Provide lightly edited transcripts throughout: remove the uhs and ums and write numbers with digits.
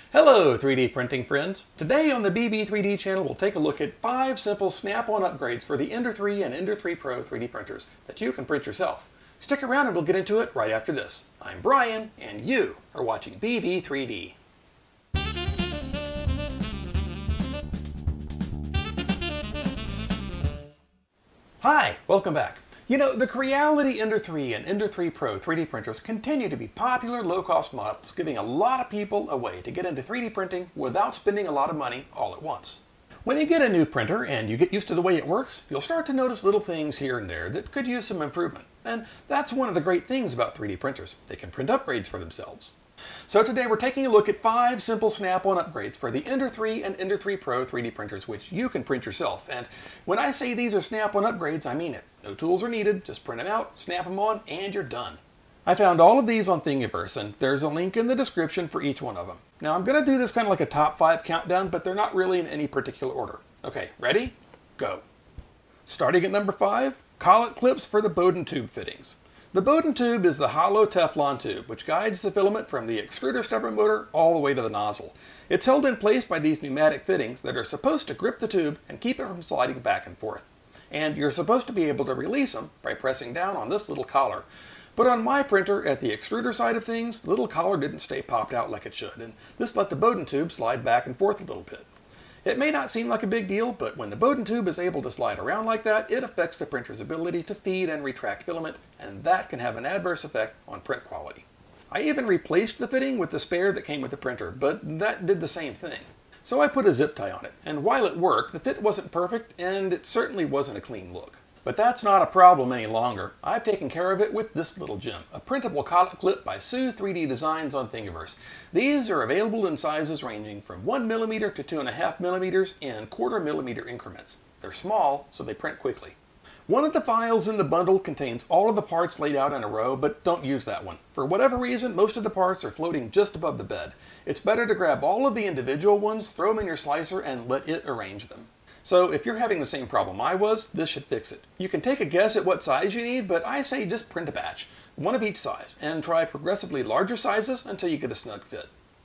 Hello 3D printing friends. Today on the BB3D channel we'll take a look at 5 simple snap-on upgrades for the Ender 3 and Ender 3 Pro 3D printers that you can print yourself. Stick around and we'll get into it right after this. I'm Brian and you are watching BB3D. Hi, welcome back. You know, the Creality Ender 3 and Ender 3 Pro 3D printers continue to be popular low-cost models, giving a lot of people a way to get into 3D printing without spending a lot of money all at once. When you get a new printer and you get used to the way it works, you'll start to notice little things here and there that could use some improvement. And that's one of the great things about 3D printers. They can print upgrades for themselves. So today we're taking a look at 5 simple snap-on upgrades for the Ender 3 and Ender 3 Pro 3D printers, which you can print yourself. And when I say these are snap-on upgrades, I mean it. No tools are needed, just print them out, snap them on, and you're done. I found all of these on Thingiverse, and there's a link in the description for each one of them. Now I'm going to do this kind of like a top 5 countdown, but they're not really in any particular order. Okay, ready? Go. Starting at number 5, collet clips for the Bowden tube fittings. The Bowden tube is the hollow Teflon tube, which guides the filament from the extruder stepper motor all the way to the nozzle. It's held in place by these pneumatic fittings that are supposed to grip the tube and keep it from sliding back and forth. And you're supposed to be able to release them by pressing down on this little collar. But on my printer, at the extruder side of things, the little collar didn't stay popped out like it should, and this let the Bowden tube slide back and forth a little bit. It may not seem like a big deal, but when the Bowden tube is able to slide around like that, it affects the printer's ability to feed and retract filament, and that can have an adverse effect on print quality. I even replaced the fitting with the spare that came with the printer, but that did the same thing. So I put a zip tie on it, and while it worked, the fit wasn't perfect, and it certainly wasn't a clean look. But that's not a problem any longer. I've taken care of it with this little gem, a printable collet clip by Sue 3D Designs on Thingiverse. These are available in sizes ranging from 1mm to 2.5mm in 1/4mm increments. They're small, so they print quickly. One of the files in the bundle contains all of the parts laid out in a row, but don't use that one. For whatever reason, most of the parts are floating just above the bed. It's better to grab all of the individual ones, throw them in your slicer, and let it arrange them. So if you're having the same problem I was, this should fix it. You can take a guess at what size you need, but I say just print a batch, one of each size, and try progressively larger sizes until you get a snug fit.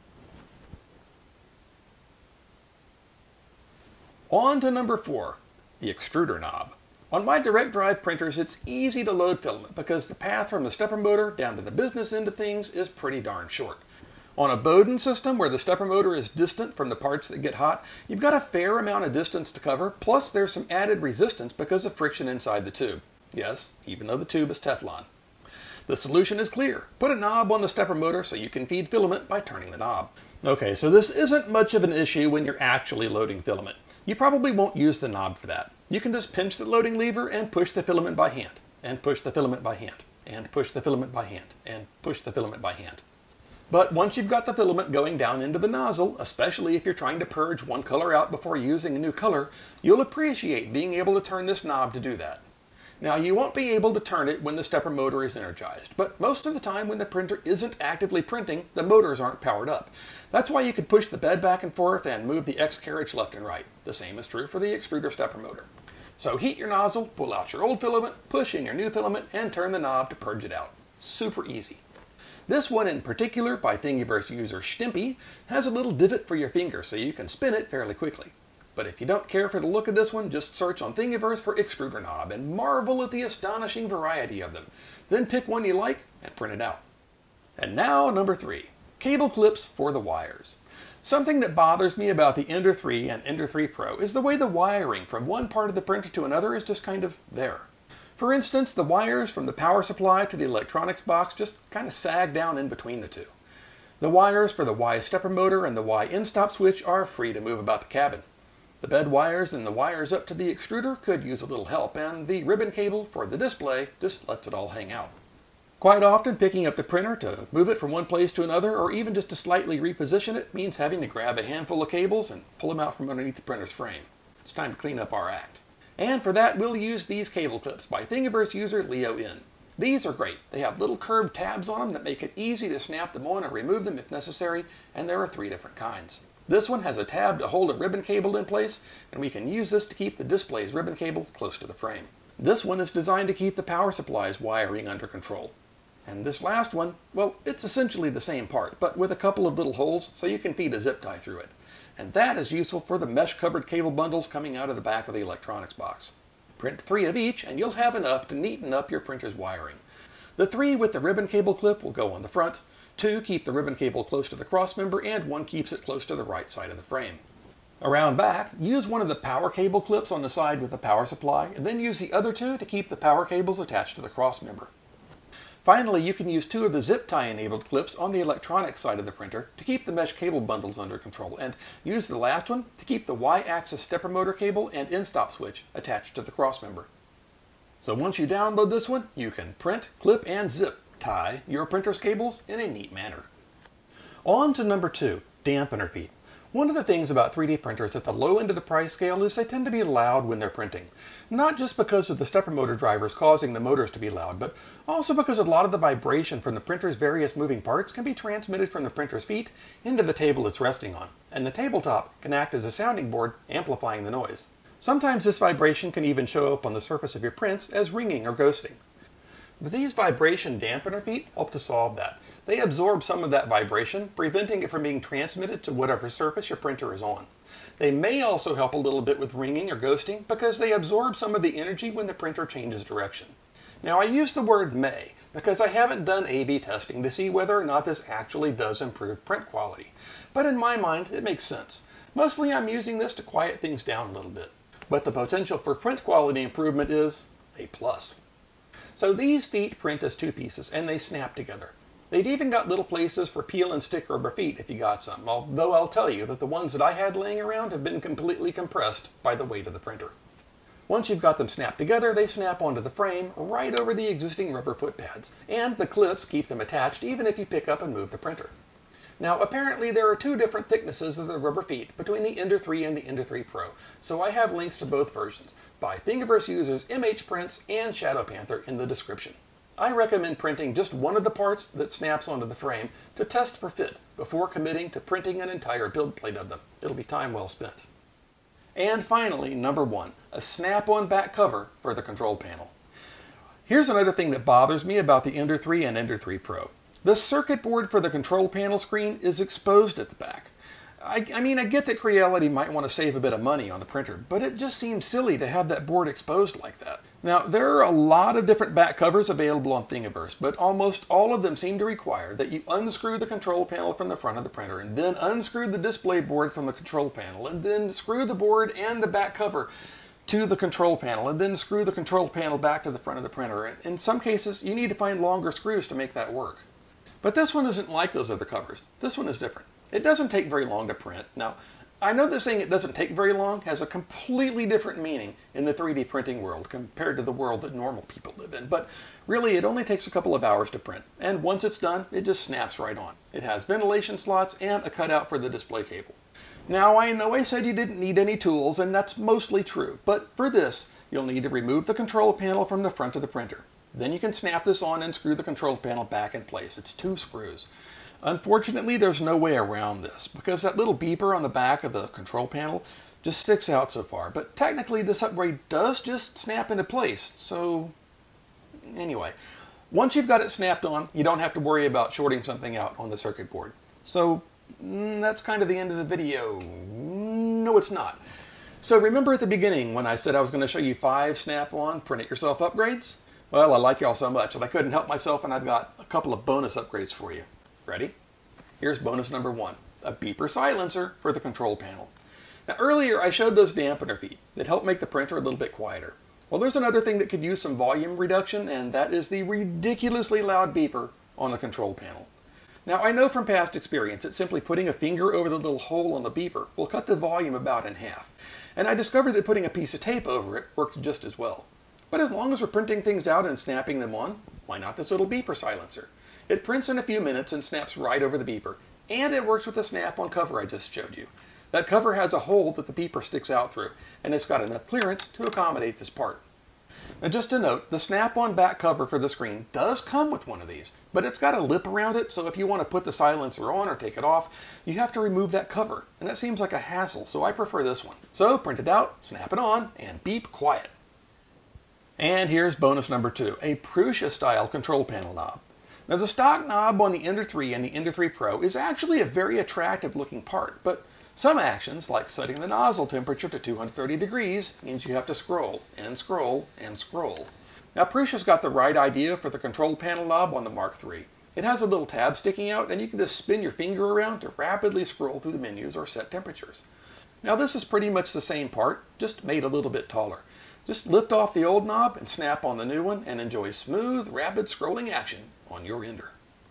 On to number 4, the Extruder Knob. On my direct drive printers, it's easy to load filament because the path from the stepper motor down to the business end of things is pretty darn short. On a Bowden system, where the stepper motor is distant from the parts that get hot, you've got a fair amount of distance to cover, plus there's some added resistance because of friction inside the tube. Yes, even though the tube is Teflon. The solution is clear. Put a knob on the stepper motor so you can feed filament by turning the knob. Okay, so this isn't much of an issue when you're actually loading filament. You probably won't use the knob for that. You can just pinch the loading lever and push the filament by hand, and push the filament by hand, and push the filament by hand, and push the filament by hand. But once you've got the filament going down into the nozzle, especially if you're trying to purge one color out before using a new color, you'll appreciate being able to turn this knob to do that. Now, you won't be able to turn it when the stepper motor is energized, but most of the time when the printer isn't actively printing, the motors aren't powered up. That's why you can push the bed back and forth and move the X carriage left and right. The same is true for the extruder stepper motor. So heat your nozzle, pull out your old filament, push in your new filament, and turn the knob to purge it out. Super easy. This one in particular, by Thingiverse user Schtimpy, has a little divot for your finger so you can spin it fairly quickly. But if you don't care for the look of this one, just search on Thingiverse for Extruder Knob and marvel at the astonishing variety of them. Then pick one you like and print it out. And now number 3, cable clips for the wires. Something that bothers me about the Ender 3 and Ender 3 Pro is the way the wiring from one part of the printer to another is just kind of there. For instance, the wires from the power supply to the electronics box just kind of sag down in between the two. The wires for the Y stepper motor and the Y end-stop switch are free to move about the cabin. The bed wires and the wires up to the extruder could use a little help, and the ribbon cable for the display just lets it all hang out. Quite often, picking up the printer to move it from one place to another, or even just to slightly reposition it, means having to grab a handful of cables and pull them out from underneath the printer's frame. It's time to clean up our act. And for that, we'll use these cable clips by Thingiverse user Leo N. These are great. They have little curved tabs on them that make it easy to snap them on or remove them if necessary, and there are 3 different kinds. This one has a tab to hold a ribbon cable in place, and we can use this to keep the display's ribbon cable close to the frame. This one is designed to keep the power supply's wiring under control. And this last one, well, it's essentially the same part, but with a couple of little holes so you can feed a zip tie through it. And that is useful for the mesh-covered cable bundles coming out of the back of the electronics box. Print 3 of each, and you'll have enough to neaten up your printer's wiring. The 3 with the ribbon cable clip will go on the front, 2 keep the ribbon cable close to the crossmember, and 1 keeps it close to the right side of the frame. Around back, use one of the power cable clips on the side with the power supply, and then use the other 2 to keep the power cables attached to the crossmember. Finally, you can use 2 of the zip tie enabled clips on the electronic side of the printer to keep the mesh cable bundles under control, and use the last one to keep the Y-axis stepper motor cable and end-stop switch attached to the crossmember. So once you download this one, you can print, clip, and zip tie your printer's cables in a neat manner. On to number 2, dampener feet. One of the things about 3D printers at the low end of the price scale is they tend to be loud when they're printing. Not just because of the stepper motor drivers causing the motors to be loud, but also because a lot of the vibration from the printer's various moving parts can be transmitted from the printer's feet into the table it's resting on, and the tabletop can act as a sounding board, amplifying the noise. Sometimes this vibration can even show up on the surface of your prints as ringing or ghosting. But these vibration dampener feet help to solve that. They absorb some of that vibration, preventing it from being transmitted to whatever surface your printer is on. They may also help a little bit with ringing or ghosting because they absorb some of the energy when the printer changes direction. Now I use the word may because I haven't done A/B testing to see whether or not this actually does improve print quality. But in my mind, it makes sense. Mostly I'm using this to quiet things down a little bit. But the potential for print quality improvement is a plus. So these feet print as 2 pieces and they snap together. They've even got little places for peel and stick rubber feet if you got some, although I'll tell you that the ones that I had laying around have been completely compressed by the weight of the printer. Once you've got them snapped together, they snap onto the frame right over the existing rubber foot pads, and the clips keep them attached even if you pick up and move the printer. Now apparently there are 2 different thicknesses of the rubber feet between the Ender 3 and the Ender 3 Pro, so I have links to both versions by Thingiverse users MHprints and Shadow Panther in the description. I recommend printing just one of the parts that snaps onto the frame to test for fit before committing to printing an entire build plate of them. It'll be time well spent. And finally, number 1, a snap-on back cover for the control panel. Here's another thing that bothers me about the Ender 3 and Ender 3 Pro. The circuit board for the control panel screen is exposed at the back. I mean, I get that Creality might want to save a bit of money on the printer, but it just seems silly to have that board exposed like that. Now, there are a lot of different back covers available on Thingiverse, but almost all of them seem to require that you unscrew the control panel from the front of the printer, and then unscrew the display board from the control panel, and then screw the board and the back cover to the control panel, and then screw the control panel back to the front of the printer. And in some cases, you need to find longer screws to make that work. But this one isn't like those other covers. This one is different. It doesn't take very long to print. Now, I know that saying it doesn't take very long has a completely different meaning in the 3D printing world compared to the world that normal people live in, but really it only takes a couple of hours to print, and once it's done, it just snaps right on. It has ventilation slots and a cutout for the display cable. Now, I know I said you didn't need any tools, and that's mostly true, but for this, you'll need to remove the control panel from the front of the printer. Then you can snap this on and screw the control panel back in place. It's 2 screws. Unfortunately, there's no way around this because that little beeper on the back of the control panel just sticks out so far. But technically, this upgrade does just snap into place. So anyway, once you've got it snapped on, you don't have to worry about shorting something out on the circuit board. So that's kind of the end of the video. No, it's not. So remember at the beginning when I said I was going to show you 5 snap-on print-it-yourself upgrades? Well, I like y'all so much that I couldn't help myself, and I've got a couple of bonus upgrades for you. Ready? Here's bonus number 1, a beeper silencer for the control panel. Now earlier I showed those dampener feet that help make the printer a little bit quieter. Well, there's another thing that could use some volume reduction, and that is the ridiculously loud beeper on the control panel. Now I know from past experience that simply putting a finger over the little hole on the beeper will cut the volume about in half, and I discovered that putting a piece of tape over it worked just as well. But as long as we're printing things out and snapping them on, why not this little beeper silencer? It prints in a few minutes and snaps right over the beeper, and it works with the snap-on cover I just showed you. That cover has a hole that the beeper sticks out through, and it's got enough clearance to accommodate this part. Now just a note, the snap-on back cover for the screen does come with one of these, but it's got a lip around it, so if you want to put the silencer on or take it off, you have to remove that cover, and that seems like a hassle, so I prefer this one. So print it out, snap it on, and beep quiet. And here's bonus number 2, a Prusa-style control panel knob. Now the stock knob on the Ender 3 and the Ender 3 Pro is actually a very attractive looking part, but some actions, like setting the nozzle temperature to 230 degrees, means you have to scroll, and scroll, and scroll. Now Prusa's got the right idea for the control panel knob on the Mark III. It has a little tab sticking out, and you can just spin your finger around to rapidly scroll through the menus or set temperatures. Now this is pretty much the same part, just made a little bit taller. Just lift off the old knob and snap on the new one and enjoy smooth, rapid scrolling action on your Ender.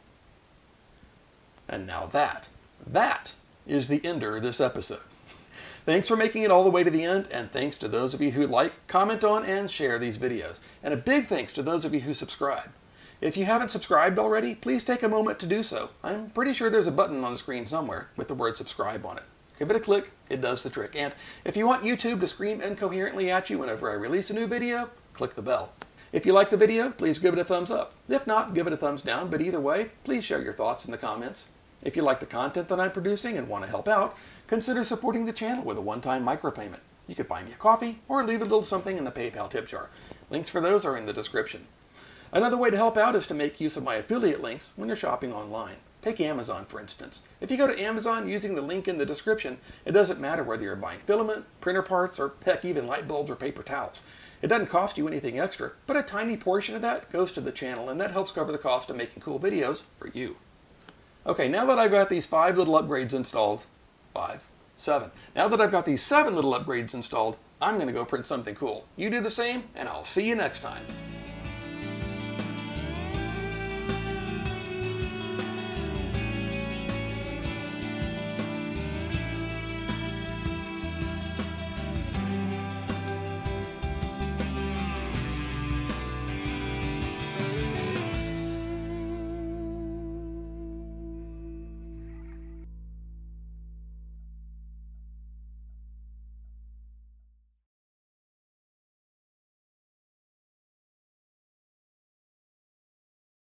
And now that is the Ender of this episode. Thanks for making it all the way to the end, and thanks to those of you who like, comment on, and share these videos. And a big thanks to those of you who subscribe. If you haven't subscribed already, please take a moment to do so. I'm pretty sure there's a button on the screen somewhere with the word subscribe on it. Give it a click, it does the trick. And if you want YouTube to scream incoherently at you whenever I release a new video, click the bell. If you like the video, please give it a thumbs up. If not, give it a thumbs down, but either way, please share your thoughts in the comments. If you like the content that I'm producing and want to help out, consider supporting the channel with a one-time micropayment. You could buy me a coffee or leave a little something in the PayPal tip jar. Links for those are in the description. Another way to help out is to make use of my affiliate links when you're shopping online. Take Amazon, for instance. If you go to Amazon using the link in the description, it doesn't matter whether you're buying filament, printer parts, or heck, even light bulbs or paper towels. It doesn't cost you anything extra, but a tiny portion of that goes to the channel, and that helps cover the cost of making cool videos for you. Okay, now that I've got these 5 little upgrades installed, 7. Now that I've got these 7 little upgrades installed, I'm going to go print something cool. You do the same, and I'll see you next time.